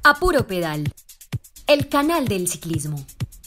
A Puro Pedal, el canal del ciclismo.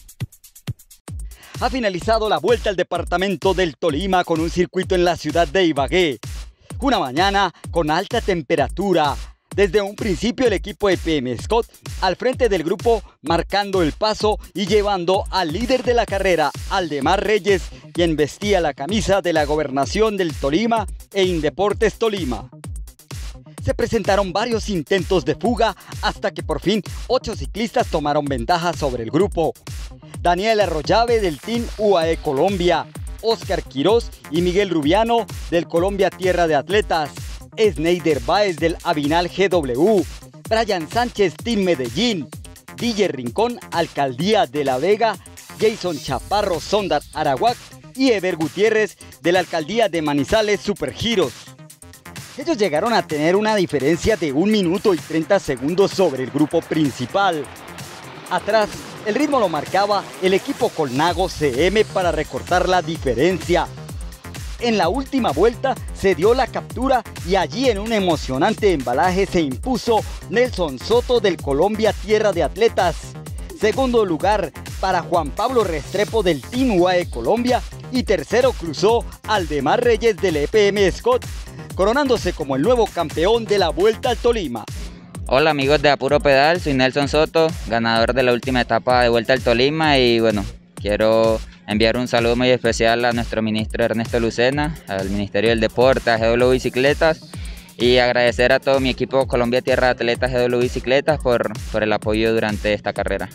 Ha finalizado la vuelta al departamento del Tolima con un circuito en la ciudad de Ibagué. Una mañana con alta temperatura. Desde un principio el equipo EPM Scott al frente del grupo, marcando el paso y llevando al líder de la carrera, Aldemar Reyes, quien vestía la camisa de la Gobernación del Tolima e Indeportes Tolima. Se presentaron varios intentos de fuga hasta que por fin 8 ciclistas tomaron ventaja sobre el grupo. Daniel Arroyave del Team UAE Colombia, Oscar Quirós y Miguel Rubiano del Colombia Tierra de Atletas, Sneider Báez del Avinal GW, Brian Sánchez Team Medellín, DJ Rincón Alcaldía de La Vega, Jason Chaparro Sondar Araguac y Ever Gutiérrez de la Alcaldía de Manizales Supergiros. Ellos llegaron a tener una diferencia de 1 minuto y 30 segundos sobre el grupo principal. Atrás, el ritmo lo marcaba el equipo Colnago CM para recortar la diferencia. En la última vuelta se dio la captura y allí en un emocionante embalaje se impuso Nelson Soto del Colombia Tierra de Atletas. Segundo lugar para Juan Pablo Restrepo del Team UAE Colombia y tercero cruzó Aldemar Reyes del EPM Scott, coronándose como el nuevo campeón de la Vuelta al Tolima. Hola amigos de A Puro Pedal, soy Nelson Soto, ganador de la última etapa de Vuelta al Tolima y bueno, quiero enviar un saludo muy especial a nuestro ministro Ernesto Lucena, al Ministerio del Deporte, a GW Bicicletas y agradecer a todo mi equipo Colombia Tierra de Atletas GW Bicicletas por el apoyo durante esta carrera.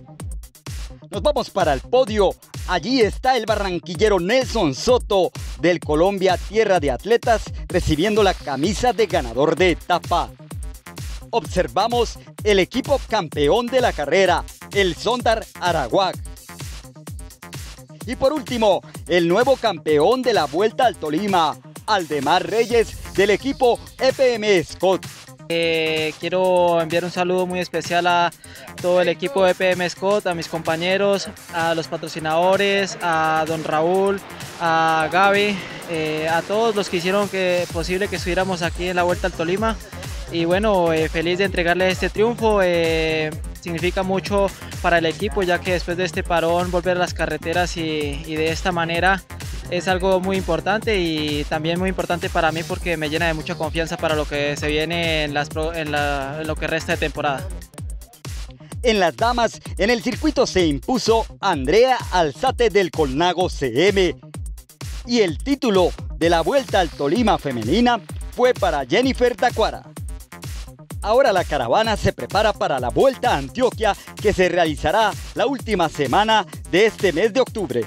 Nos vamos para el podio. Allí está el barranquillero Nelson Soto del Colombia Tierra de Atletas recibiendo la camisa de ganador de etapa. Observamos el equipo campeón de la carrera, el Sondar Araguac. Y por último, el nuevo campeón de la Vuelta al Tolima, Aldemar Reyes del equipo EPM Scott. Quiero enviar un saludo muy especial a todo el equipo de EPM Scott, a mis compañeros, a los patrocinadores, a don Raúl, a Gaby, a todos los que hicieron posible que estuviéramos aquí en la Vuelta al Tolima. Y bueno, feliz de entregarle este triunfo, significa mucho para el equipo ya que después de este parón volver a las carreteras y de esta manera es algo muy importante y también muy importante para mí porque me llena de mucha confianza para lo que se viene en lo que resta de temporada. En las damas, en el circuito se impuso Andrea Alzate del Colnago CM y el título de la Vuelta al Tolima femenina fue para Jennifer Tacuara. Ahora la caravana se prepara para la Vuelta a Antioquia que se realizará la última semana de este mes de octubre.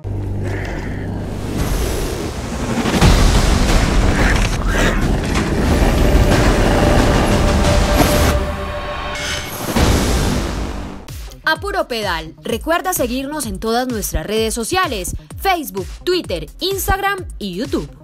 A Puro Pedal, recuerda seguirnos en todas nuestras redes sociales, Facebook, Twitter, Instagram y YouTube.